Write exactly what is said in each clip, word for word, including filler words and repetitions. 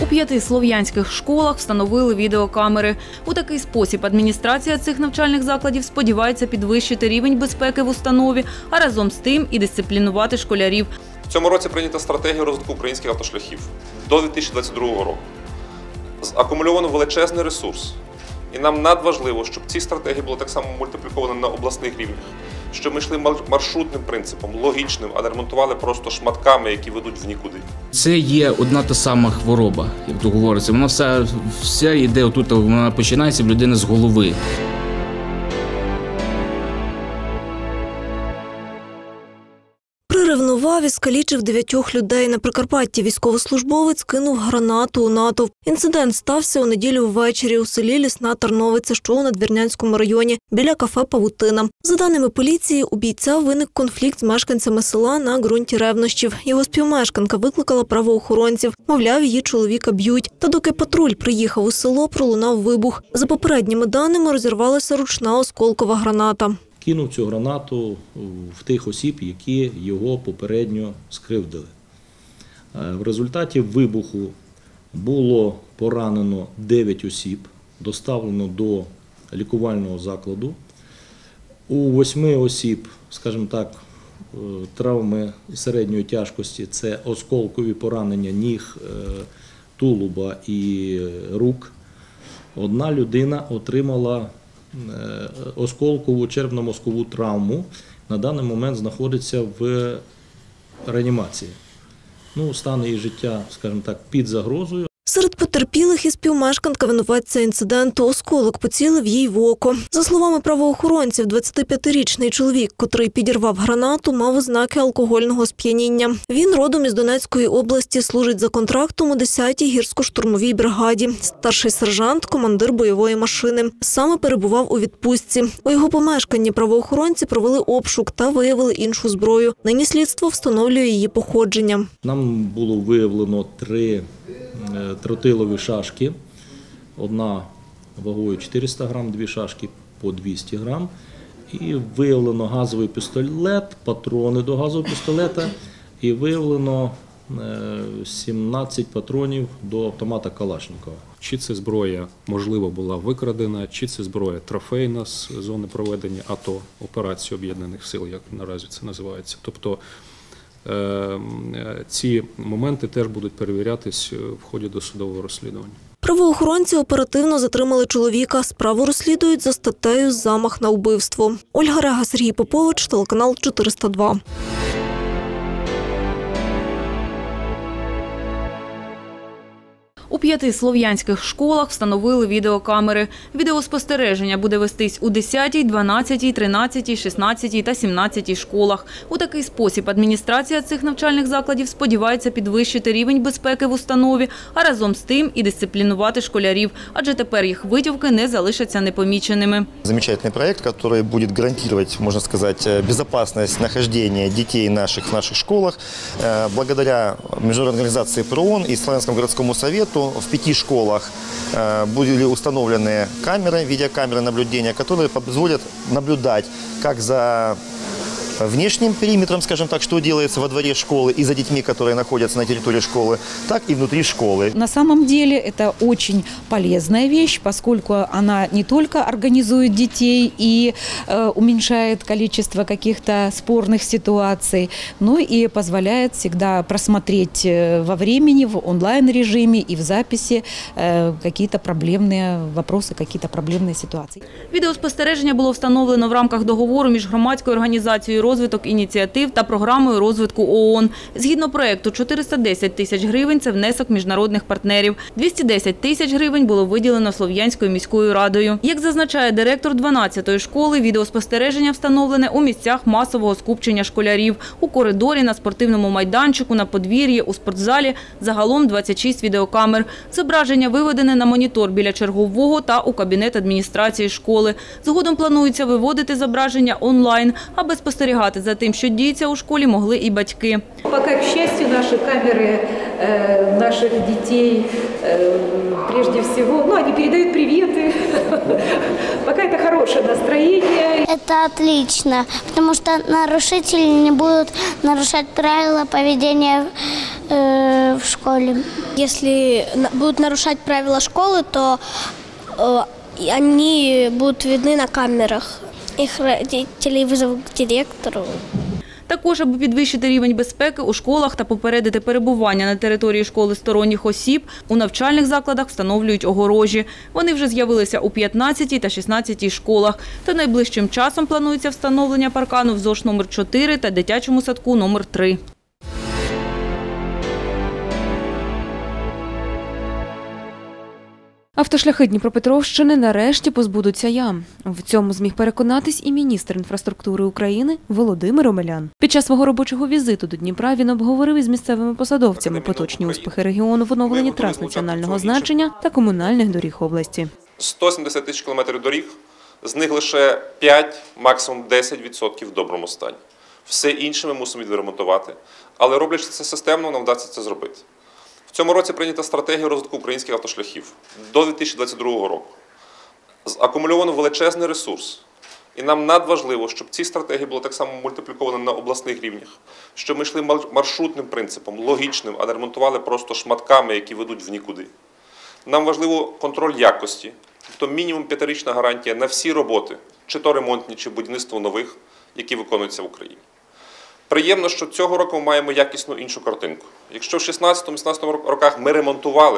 У п'яти слов'янських школах встановили відеокамери. У такий спосіб адміністрація цих навчальних закладів сподівається підвищити рівень безпеки в установі, а разом з тим і дисциплінувати школярів. В цьому році прийнята стратегія розвитку українських автошляхів до дві тисячі двадцять другого року. Акумульовано величезний ресурс. І нам надважливо, щоб ці стратегії були так само мультипліковані на обласних рівнях. Щоб ми йшли маршрутним принципом, логічним, а не ремонтували просто шматками, які ведуть в нікуди. Це є одна та сама хвороба, як то говориться. Вона вся, вся йде отут, вона починається в людини з голови. Приревнував і скалічив дев'ятьох людей. На Прикарпатті військовослужбовець кинув гранату у натовп. Інцидент стався у неділю ввечері у селі Лісна Тарновиця, що у Надвірнянському районі, біля кафе «Павутина». За даними поліції, у бійця виник конфлікт з мешканцями села на ґрунті ревнощів. Його співмешканка викликала правоохоронців. Мовляв, її чоловіка б'ють. Та доки патруль приїхав у село, пролунав вибух. За попередніми даними, розірвалася ручна осколкова граната. Кинув цю гранату в тих осіб, які його попередньо скривдили. В результаті вибуху було поранено дев'ять осіб, доставлено до лікувального закладу. У восьми осіб, скажімо так, травми середньої тяжкості – це осколкові поранення ніг, тулуба і рук. Одна людина отримала осколкову черепно-мозкову травму, на даний момент знаходиться в реанімації. Ну, стан її життя, скажімо так, під загрозою. Серед потерпілих і співмешканка винуватця інциденту. Осколок поцілив їй в око. За словами правоохоронців, двадцятип'ятирічний чоловік, котрий підірвав гранату, мав ознаки алкогольного сп'яніння. Він родом із Донецької області, служить за контрактом у десятій гірсько-штурмовій бригаді. Старший сержант – командир бойової машини. Саме перебував у відпустці. У його помешканні правоохоронці провели обшук та виявили іншу зброю. Нині слідство встановлює її походження. Нам було виявлено три тротилові шашки, одна вагою чотириста грам, дві шашки по двісті грам. І виявлено газовий пістолет, патрони до газового пістолета і виявлено сімнадцять патронів до автомата Калашникова. Чи це зброя, можливо, була викрадена, чи це зброя трофейна з зони проведення АТО, операції Об'єднаних сил, як наразі це називається. Тобто ці моменти теж будуть перевірятись в ході досудового розслідування. Правоохоронці оперативно затримали чоловіка. Справу розслідують за статтею «Замах на вбивство». Ольга Рега, Сергій Попович, телеканал чотириста два. У п'яти слов'янських школах встановили відеокамери. Відеоспостереження буде вестись у десятій, дванадцятій, тринадцятій, шістнадцятій та сімнадцятій школах. У такий спосіб адміністрація цих навчальних закладів сподівається підвищити рівень безпеки в установі, а разом з тим і дисциплінувати школярів, адже тепер їх витівки не залишаться непоміченими. Замечательный проект, который будет гарантировать, можно сказать, безопасность нахождения детей наших в наших школах. Благодаря международной организации ПРООН и Славянскому городскому совету в пяти школах были установлены камеры, видеокамеры наблюдения, которые позволят наблюдать как за внешним периметром, скажем так, что делается во дворе школы и за детьми, которые находятся на территории школы, так и внутри школы. На самом деле это очень полезная вещь, поскольку она не только организует детей и э, уменьшает количество каких-то спорных ситуаций, но и позволяет всегда просмотреть во времени, в онлайн-режиме и в записи э, какие-то проблемные вопросы, какие-то проблемные ситуации. Відеоспостереження було встановлено в рамках договору між громадською організацією «Розвиток ініціатив» та програмою розвитку ООН. Згідно проєкту, чотириста десять тисяч гривень – це внесок міжнародних партнерів. двісті десять тисяч гривень було виділено Слов'янською міською радою. Як зазначає директор дванадцятої школи, відеоспостереження встановлене у місцях масового скупчення школярів. У коридорі, на спортивному майданчику, на подвір'ї, у спортзалі – загалом двадцять шість відеокамер. Зображення виведене на монітор біля чергового та у кабінет адміністрації школи. Згодом планується виводити зображення онлайн, аби спостерігати за тим, що діється у школі, могли і батьки. Поки, к щастю, наші камери э, наших дітей, э, прежде всего, ну, они передают приветы. Пока это хорошее настроение. Это отлично, потому что нарушители не будут нарушать правила поведения э, в школе. Если на- будут нарушать правила школы, то э, и они будут видны на камерах. Их родителей вызовут к директору. Також, аби підвищити рівень безпеки у школах та попередити перебування на території школи сторонніх осіб, у навчальних закладах встановлюють огорожі. Вони вже з'явилися у п'ятнадцятій та шістнадцятій школах. Та найближчим часом планується встановлення паркану в ЗОШ номер чотири та дитячому садку номер три. Автошляхи Дніпропетровщини нарешті позбудуться ям. В цьому зміг переконатись і міністр інфраструктури України Володимир Омелян. Під час свого робочого візиту до Дніпра він обговорив із місцевими посадовцями поточні успіхи регіону в оновленні трас національного значення та комунальних доріг області. сто сімдесят тисяч кілометрів доріг, з них лише п'ять, максимум десять відсотків в доброму стані. Все інше ми мусимо відремонтувати, але роблячи це системно, нам вдасться це зробити. В цьому році прийнята стратегія розвитку українських автошляхів до дві тисячі двадцять другого року. Акумульовано величезний ресурс. І нам надважливо, щоб ці стратегії були так само мультипліковані на обласних рівнях, щоб ми йшли маршрутним принципом, логічним, а не ремонтували просто шматками, які ведуть в нікуди. Нам важливо контроль якості, тобто мінімум п'ятирічна гарантія на всі роботи, чи то ремонтні, чи будівництво нових, які виконуються в Україні. Приємно, що цього року ми маємо якісну іншу картинку. Якщо в шістнадцятому-сімнадцятому роках ми ремонтували,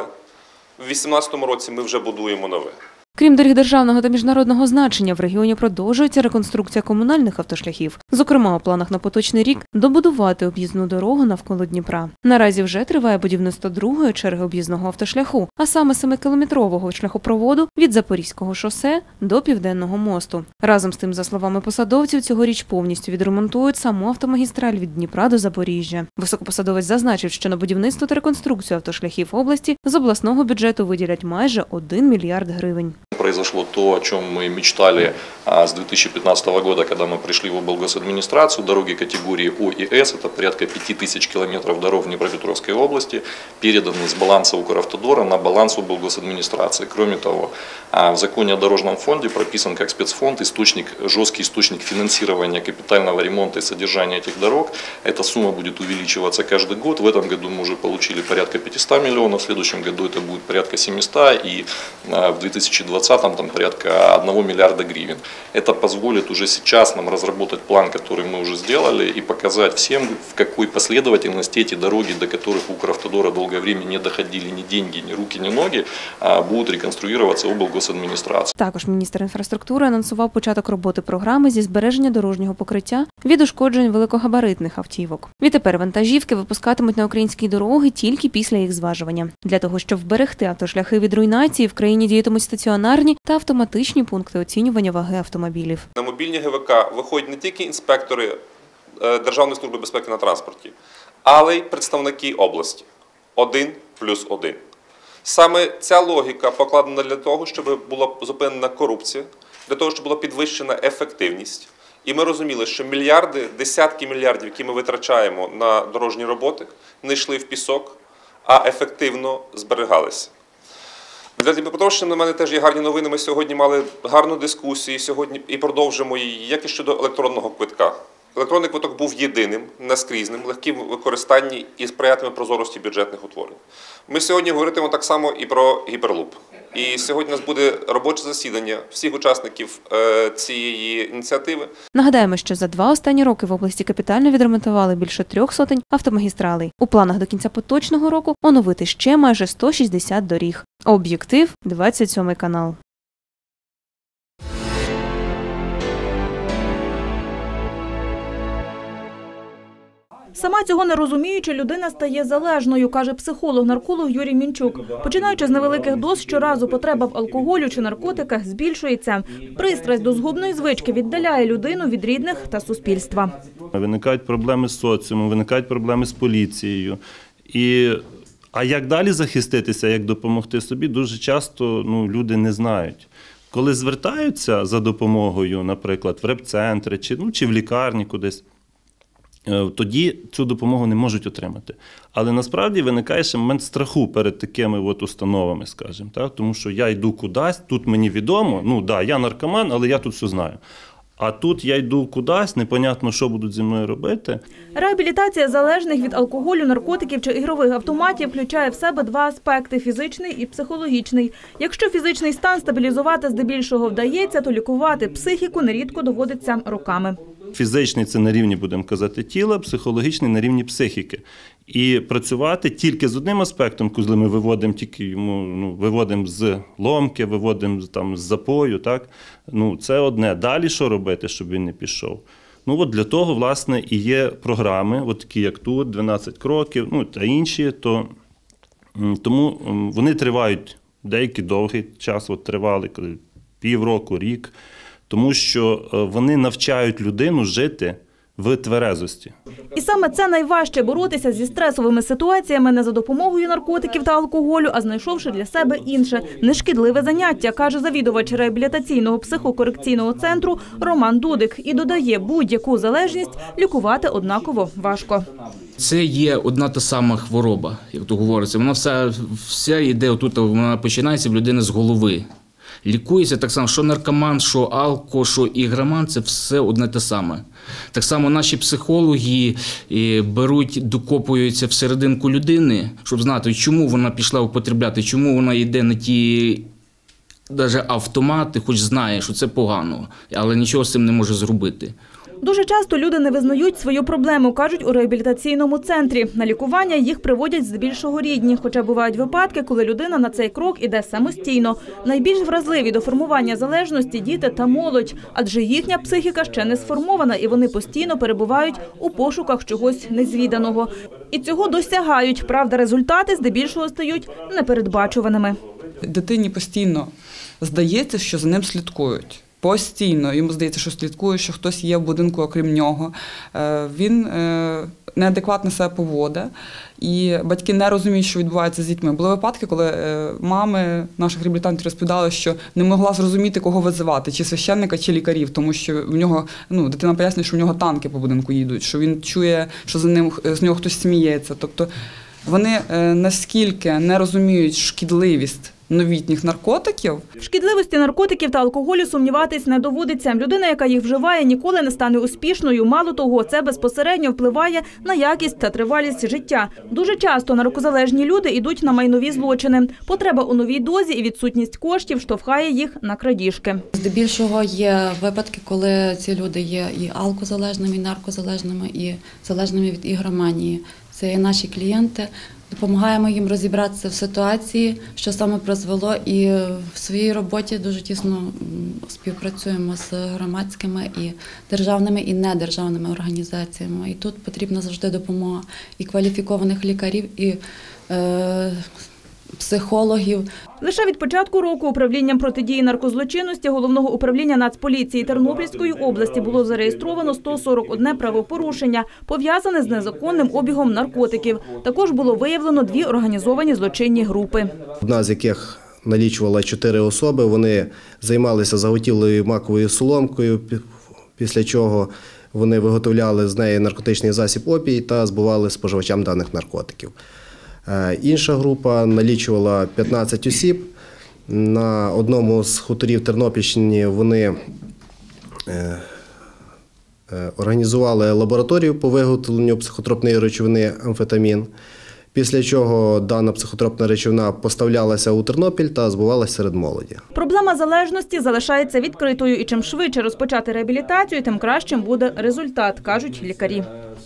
в вісімнадцятому році ми вже будуємо нове. Крім доріг державного та міжнародного значення, в регіоні продовжується реконструкція комунальних автошляхів. Зокрема, у планах на поточний рік добудувати об'їзну дорогу навколо Дніпра. Наразі вже триває будівництво другої черги об'їзного автошляху, а саме семикілометрового шляхопроводу від Запорізького шосе до Південного мосту. Разом з тим, за словами посадовців, цьогоріч повністю відремонтують саму автомагістраль від Дніпра до Запоріжжя. Високопосадовець зазначив, що на будівництво та реконструкцію автошляхів області з обласного бюджету виділять майже один мільярд гривень. Произошло то, о чем мы мечтали с две тысячи пятнадцатого года, когда мы пришли в облгосадминистрацию. Дороги категории О и С, это порядка пяти тысяч километров дорог в Днепропетровской области, переданы с баланса Укравтодора на баланс облгосадминистрации. Кроме того, в законе о дорожном фонде прописан как спецфонд источник, жесткий источник финансирования капитального ремонта и содержания этих дорог. Эта сумма будет увеличиваться каждый год. В этом году мы уже получили порядка пятисот миллионов, в следующем году это будет порядка семисот, и в две тысячи двадцатом там порядка одного миллиарда гривен. Это позволит уже сейчас нам разработать план, который мы уже сделали, и показать всем, в какой последовательности эти дороги, до которых у Укравтодора долгое время не доходили ни деньги, ни руки, ни ноги, будут реконструироваться облгосадміністрації. Також міністр інфраструктури анонсував початок роботи програми зі збереження дорожнього покриття від ушкоджень великогабаритних автівок. Відтепер вантажівки випускатимуть на українські дороги тільки після їх зважування. Для того, щоб вберегти автошляхи від руйнації, в країні діятимуть стаціонарні та автоматичні пункти оцінювання ваги автомобілів. На мобільні ге ве ка виходять не тільки інспектори Державної служби безпеки на транспорті, але й представники області. Один плюс один. Саме ця логіка покладена для того, щоб була зупинена корупція, для того, щоб була підвищена ефективність. І ми розуміли, що мільярди, десятки мільярдів, які ми витрачаємо на дорожні роботи, не йшли в пісок, а ефективно зберігалися. Для Дніпропетровщини на мене теж є гарні новини. Ми сьогодні мали гарну дискусію сьогодні і продовжимо її, як і щодо електронного квитка. Електронний квиток був єдиним, наскрізним, легким в використанні і сприятиме прозорості бюджетних утворень. Ми сьогодні говоритимемо так само і про гіперлуп. І сьогодні у нас буде робоче засідання всіх учасників цієї ініціативи. Нагадаємо, що за два останні роки в області капітально відремонтували більше трьох сотень автомагістралей. У планах до кінця поточного року оновити ще майже сто шістдесят доріг. Об'єктив – двадцять сьомий канал. Сама цього не розуміючи, людина стає залежною, каже психолог-нарколог Юрій Мінчук. Починаючи з невеликих доз, щоразу потреба в алкоголю чи наркотиках збільшується. Пристрасть до згубної звички віддаляє людину від рідних та суспільства. Виникають проблеми з соціумом, виникають проблеми з поліцією. І, а як далі захиститися, як допомогти собі, дуже часто ну, люди не знають. Коли звертаються за допомогою, наприклад, в реп-центри чи, ну, чи в лікарні кудись, тоді цю допомогу не можуть отримати. Але насправді виникає ще момент страху перед такими от установами, скажімо, так? Тому що я йду кудись, тут мені відомо, ну да, я наркоман, але я тут все знаю. А тут я йду кудись, непонятно, що будуть зі мною робити. Реабілітація залежних від алкоголю, наркотиків чи ігрових автоматів включає в себе два аспекти – фізичний і психологічний. Якщо фізичний стан стабілізувати здебільшого вдається, то лікувати психіку нерідко доводиться роками. Фізичний – це на рівні, будемо казати, тіла, психологічний – на рівні психіки. І працювати тільки з одним аспектом, коли ми виводимо тільки йому, ну, виводимо з ломки, виводимо там з запою, так? Ну, це одне. Далі що робити, щоб він не пішов? Ну, от для того, власне, і є програми, от такі як тут, дванадцять кроків, ну, та інші, то тому вони тривають деякий довгий час, от тривали півроку, рік, тому що вони навчають людину жити в тверезості. І саме це найважче – боротися зі стресовими ситуаціями не за допомогою наркотиків та алкоголю, а знайшовши для себе інше – нешкідливе заняття, каже завідувач реабілітаційного психокорекційного центру Роман Дудик. І додає, будь-яку залежність лікувати однаково важко. Це є одна та сама хвороба, як то говориться. Вона вся, вся йде отут, вона починається в людини з голови. Лікується так само, що наркоман, що алко, що ігроман – це все одне те саме. Так само наші психологи беруть, докопуються всерединку людини, щоб знати, чому вона пішла употребляти, чому вона йде на ті навіть автомати, хоч знає, що це погано, але нічого з цим не може зробити. Дуже часто люди не визнають свою проблему, кажуть у реабілітаційному центрі. На лікування їх приводять здебільшого рідні, хоча бувають випадки, коли людина на цей крок іде самостійно. Найбільш вразливі до формування залежності – діти та молодь, адже їхня психіка ще не сформована і вони постійно перебувають у пошуках чогось незвіданого. І цього досягають, правда, результати здебільшого стають непередбачуваними. Дитині постійно здається, що за ним слідкують. Постійно. Йому здається, що слідкує, що хтось є в будинку, окрім нього. Він неадекватно себе поводить, і батьки не розуміють, що відбувається з дітьми. Були випадки, коли мами наших реабілітантів розповідали, що не могла зрозуміти, кого визивати, чи священника, чи лікарів, тому що в нього, ну, дитина пояснює, що в нього танки по будинку їдуть, що він чує, що за ним, з нього хтось сміється. Тобто вони наскільки не розуміють шкідливість новітніх наркотиків. В шкідливості наркотиків та алкоголю сумніватись не доводиться. Людина, яка їх вживає, ніколи не стане успішною. Мало того, це безпосередньо впливає на якість та тривалість життя. Дуже часто наркозалежні люди йдуть на майнові злочини. Потреба у новій дозі і відсутність коштів штовхає їх на крадіжки. Здебільшого є випадки, коли ці люди є і алкозалежними, і наркозалежними, і залежними від ігроманії. Це є наші клієнти. Допомагаємо їм розібратися в ситуації, що саме призвело, і в своїй роботі дуже тісно співпрацюємо з громадськими і державними, і недержавними організаціями. І тут потрібна завжди допомога і кваліфікованих лікарів, і е, психологів. Лише від початку року управлінням протидії наркозлочинності Головного управління Нацполіції Тернопільської області було зареєстровано сто сорок одне правопорушення, пов'язане з незаконним обігом наркотиків. Також було виявлено дві організовані злочинні групи. Одна з яких налічувала чотири особи, вони займалися заготівлею маковою соломкою, після чого вони виготовляли з неї наркотичний засіб опій та збували споживачам даних наркотиків. Інша група налічувала п'ятнадцять осіб. На одному з хуторів Тернопільщини вони організували лабораторію по виготовленню психотропної речовини амфетамін, після чого дана психотропна речовина поставлялася у Тернопіль та збувалася серед молоді. Проблема залежності залишається відкритою, і чим швидше розпочати реабілітацію, тим кращим буде результат, кажуть лікарі.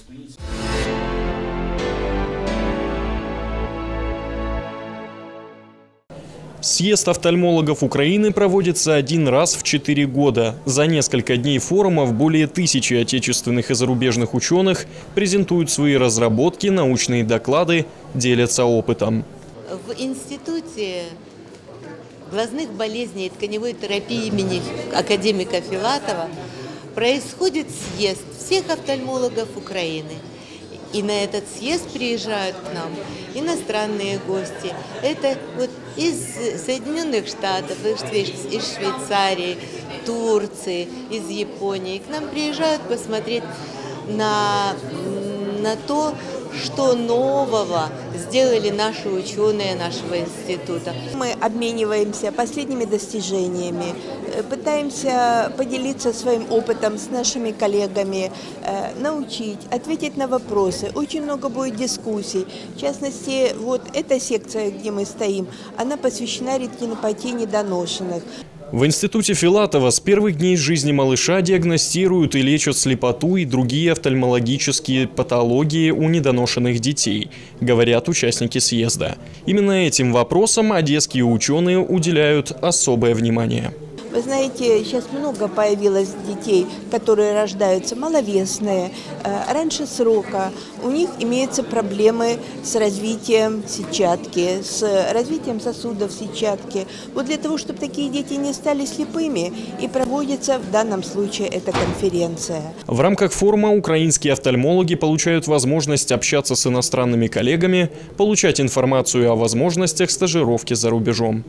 Съезд офтальмологов Украины проводится один раз в четыре года. За несколько дней форумов более тысячи отечественных и зарубежных ученых презентуют свои разработки, научные доклады, делятся опытом. В Институте глазных болезней и тканевой терапии имени академика Филатова происходит съезд всех офтальмологов Украины. И на этот съезд приезжают к нам иностранные гости. Это вот из Соединенных Штатов, из Швейцарии, Турции, из Японии. К нам приезжают посмотреть на, на то, что нового сделали наши ученые нашего института. Мы обмениваемся последними достижениями, пытаемся поделиться своим опытом с нашими коллегами, научить, ответить на вопросы. Очень много будет дискуссий. В частности, вот эта секция, где мы стоим, она посвящена ретинопатии недоношенных. В институте Филатова с первых дней жизни малыша диагностируют и лечат слепоту и другие офтальмологические патологии у недоношенных детей, говорят участники съезда. Именно этим вопросам одесские ученые уделяют особое внимание. Вы знаете, сейчас много появилось детей, которые рождаются маловесные, раньше срока. У них имеются проблемы с развитием сетчатки, с развитием сосудов сетчатки. Вот для того, чтобы такие дети не стали слепыми, и проводится в данном случае эта конференция. В рамках форума украинские офтальмологи получают возможность общаться с иностранными коллегами, получать информацию о возможностях стажировки за рубежом.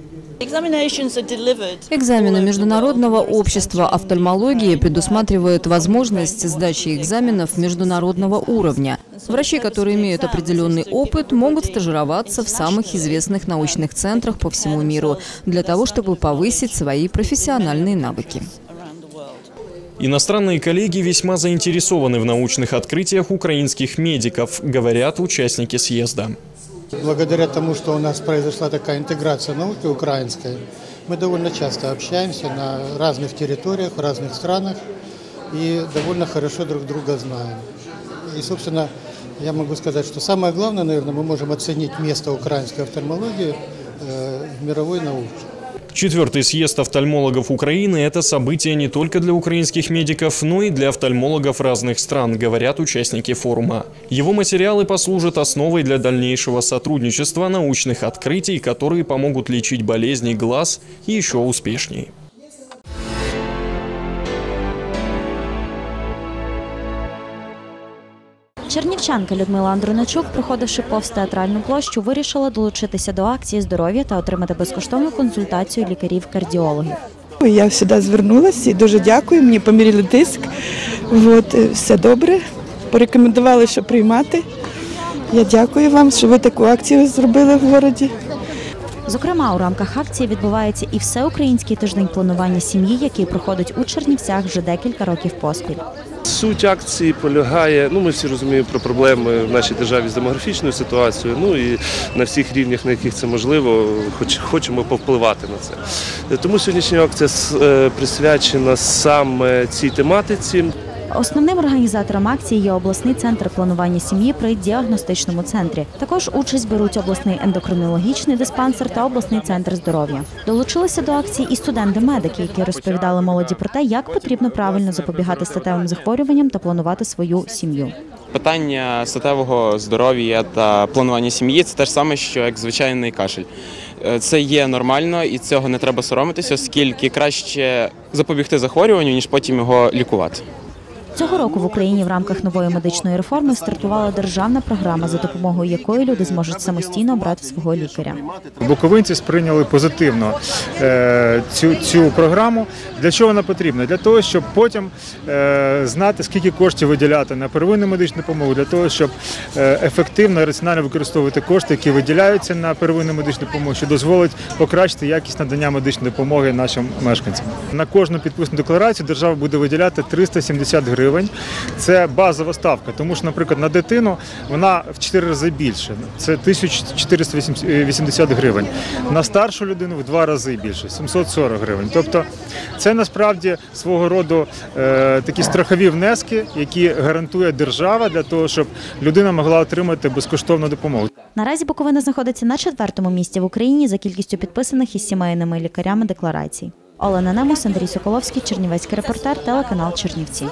Экзамены Международного общества офтальмологии предусматривают возможность сдачи экзаменов международного уровня. Врачи, которые имеют определенный опыт, могут стажироваться в самых известных научных центрах по всему миру для того, чтобы повысить свои профессиональные навыки. Иностранные коллеги весьма заинтересованы в научных открытиях украинских медиков, говорят участники съезда. Благодаря тому, что у нас произошла такая интеграция науки украинской, мы довольно часто общаемся на разных территориях, в разных странах и довольно хорошо друг друга знаем. И, собственно, я могу сказать, что самое главное, наверное, мы можем оценить место украинской офтальмологии в мировой науке. Четвертый съезд офтальмологов Украины – это событие не только для украинских медиков, но и для офтальмологов разных стран, говорят участники форума. Его материалы послужат основой для дальнейшего сотрудничества, научных открытий, которые помогут лечить болезни глаз еще успешнее. Чернівчанка Людмила Андроничук, проходивши повз театральну площу, вирішила долучитися до акції здоров'я та отримати безкоштовну консультацію лікарів-кардіологів. Я сюди звернулася і дуже дякую, мені поміряли тиск, от, все добре, порекомендували, що приймати. Я дякую вам, що ви таку акцію зробили в місті. Зокрема, у рамках акції відбувається і всеукраїнський тиждень планування сім'ї, який проходить у Чернівцях вже декілька років поспіль. Суть акції полягає, ну ми всі розуміємо про проблеми в нашій державі з демографічною ситуацією, ну і на всіх рівнях, на яких це можливо, хоч, хочемо повпливати на це. Тому сьогоднішня акція присвячена саме цій тематиці. Основним організатором акції є обласний центр планування сім'ї при діагностичному центрі. Також участь беруть обласний ендокринологічний диспансер та обласний центр здоров'я. Долучилися до акції і студенти-медики, які розповідали молоді про те, як потрібно правильно запобігати статевим захворюванням та планувати свою сім'ю. Питання статевого здоров'я та планування сім'ї – це те ж саме, що як звичайний кашель. Це є нормально і цього не треба соромитися, оскільки краще запобігти захворюванню, ніж потім його лікувати. Цього року в Україні в рамках нової медичної реформи стартувала державна програма, за допомогою якої люди зможуть самостійно обрати свого лікаря. Буковинці сприйняли позитивно цю, цю програму. Для чого вона потрібна? Для того, щоб потім знати, скільки коштів виділяти на первинну медичну допомогу, для того, щоб ефективно і раціонально використовувати кошти, які виділяються на первинну медичну допомогу, що дозволить покращити якість надання медичної допомоги нашим мешканцям. На кожну підписану декларацію держава буде виділяти триста сімдесят гривень. Це базова ставка, тому що, наприклад, на дитину вона в чотири рази більше, це тисяча чотириста вісімдесят гривень. На старшу людину в два рази більше, сімсот сорок гривень. Тобто це насправді свого роду е, такі страхові внески, які гарантує держава для того, щоб людина могла отримати безкоштовну допомогу. Наразі Буковина знаходиться на четвертому місці в Україні за кількістю підписаних із сімейними лікарями декларацій. Олена Немус, Андрій Соколовський, Чернівецький репортер, телеканал Чернівці.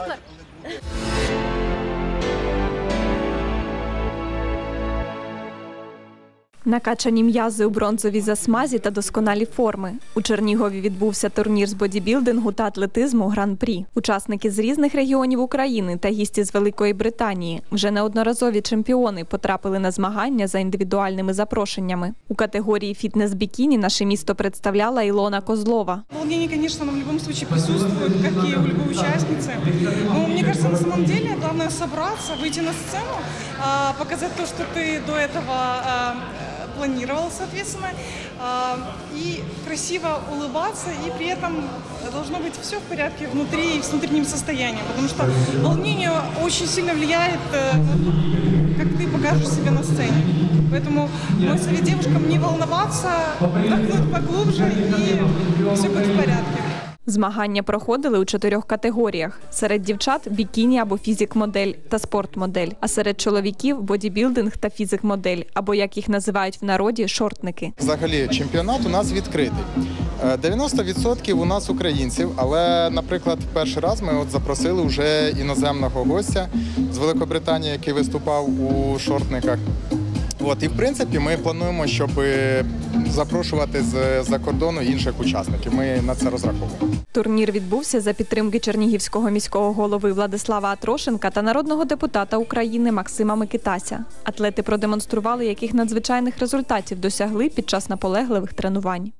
Накачані м'язи у бронзовій засмазі та досконалі форми. У Чернігові відбувся турнір з бодібілдингу та атлетизму «Гран-прі». Учасники з різних регіонів України та гості з Великої Британії, вже неодноразові чемпіони, потрапили на змагання за індивідуальними запрошеннями. У категорії фітнес-бікіні наше місто представляла Ілона Козлова. Волнение, конечно, в любом случае присутствует, как и у любой участницы. Но мне кажется, на самом деле главное собраться, выйти на сцену, показать то, что ты до этого планировал, соответственно, и красиво улыбаться, и при этом должно быть все в порядке внутри и с внутренним состоянием, потому что волнение очень сильно влияет, как ты покажешь себя на сцене. Поэтому мой совет девушкам не волноваться, вдохнуть поглубже, и все будет в порядке. Змагання проходили у чотирьох категоріях. Серед дівчат – бікіні або фізик-модель та спорт-модель, а серед чоловіків – бодібілдинг та фізик-модель, або, як їх називають в народі, шортники. Взагалі, чемпіонат у нас відкритий. дев'яносто відсотків у нас українців, але, наприклад, перший раз ми от запросили вже іноземного гостя з Великобританії, який виступав у шортниках. От, і, в принципі, ми плануємо, щоб запрошувати з-за кордону інших учасників. Ми на це розраховуємо. Турнір відбувся за підтримки чернігівського міського голови Владислава Атрошенка та народного депутата України Максима Микитася. Атлети продемонстрували, яких надзвичайних результатів досягли під час наполегливих тренувань.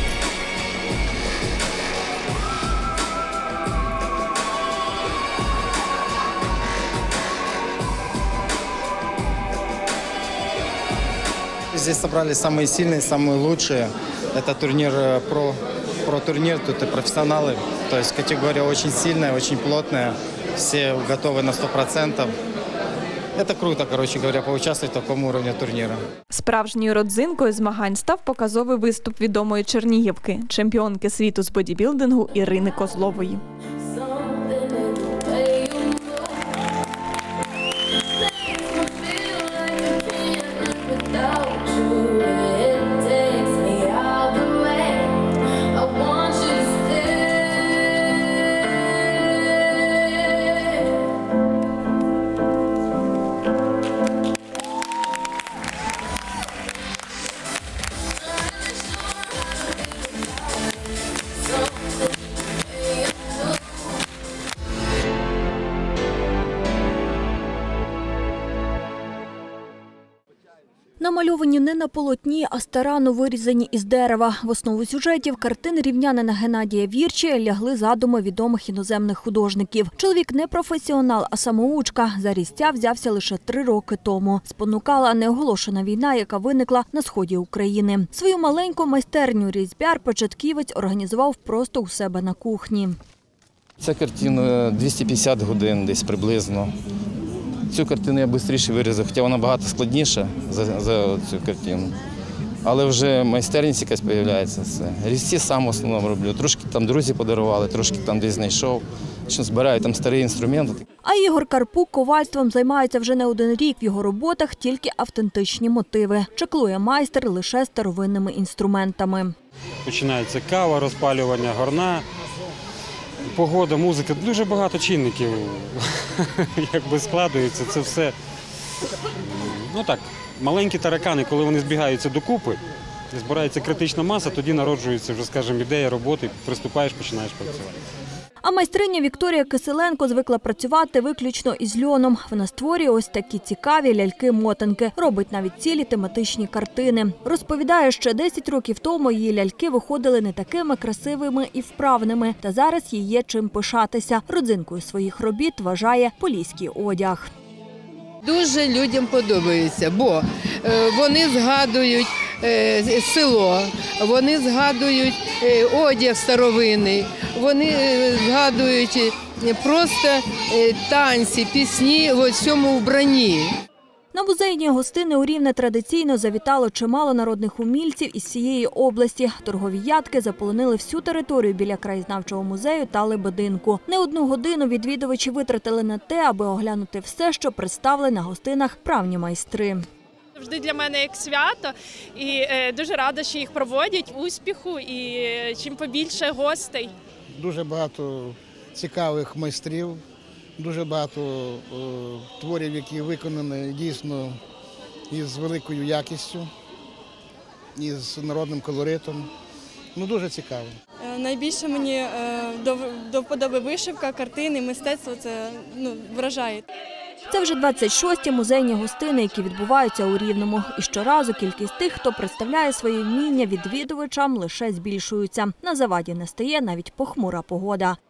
Здесь собрались самые сильные, самые лучшие. Это турнир про, про турнир, тут и профессионалы. То есть категория очень сильная, очень плотная. Все готовы на сто процентов. Это круто, короче говоря, поучаствовать в такому уровне турнира. Справжньою родзинкою змагань став показовий виступ відомої чернігівки, чемпіонки світу з бодібілдингу Ірини Козлової. Намальовані не на полотні, а старанно вирізані із дерева. В основу сюжетів картин рівнянина Геннадія Вірчі лягли задуми відомих іноземних художників. Чоловік не професіонал, а самоучка. За різця взявся лише три роки тому. Спонукала неоголошена війна, яка виникла на сході України. Свою маленьку майстерню різьбяр початківець організував просто у себе на кухні. Ця картина двісті п'ятдесят годин десь приблизно. Цю картину я швидше вирізав, хоча вона багато складніша за, за цю картину. Але вже майстерність якась з'являється. Різці сам в основному роблю. Трошки там друзі подарували, трошки там десь знайшов. Що збираю там старі інструменти. А Ігор Карпук ковальством займається вже не один рік. В його роботах тільки автентичні мотиви. Чаклує майстер лише старовинними інструментами. Починається кава, розпалювання горна. Погода, музика, дуже багато чинників якби складується. Це все, ну так, маленькі таракани, коли вони збігаються докупи, збирається критична маса, тоді народжується вже, скажімо, ідея роботи, приступаєш, починаєш працювати. А майстриня Вікторія Киселенко звикла працювати виключно із льоном. Вона створює ось такі цікаві ляльки-мотанки. Робить навіть цілі тематичні картини. Розповідає, що десять років тому її ляльки виходили не такими красивими і вправними. Та зараз їй є чим пишатися. Родзинкою своїх робіт вважає поліський одяг. Дуже людям подобається, бо вони згадують село, вони згадують одяг старовинний, вони згадують просто танці, пісні в цьому вбранні. На музейні гостини у Рівне традиційно завітало чимало народних умільців із всієї області. Торгові ядки заполонили всю територію біля краєзнавчого музею та Лебединку. Не одну годину відвідувачі витратили на те, аби оглянути все, що представили на гостинах правні майстри. Завжди для мене як свято, і е, дуже рада, що їх проводять, успіху і е, чим побільше гостей. Дуже багато цікавих майстрів, дуже багато е, творів, які виконані дійсно із великою якістю. із народним колоритом. Ну, дуже цікаво. Найбільше мені до, до вподоби вишивка, картини, мистецтво – це ну, вражає. Це вже двадцять шості музейні гостини, які відбуваються у Рівному. І щоразу кількість тих, хто представляє свої вміння відвідувачам, лише збільшується. На заваді не стає навіть похмура погода.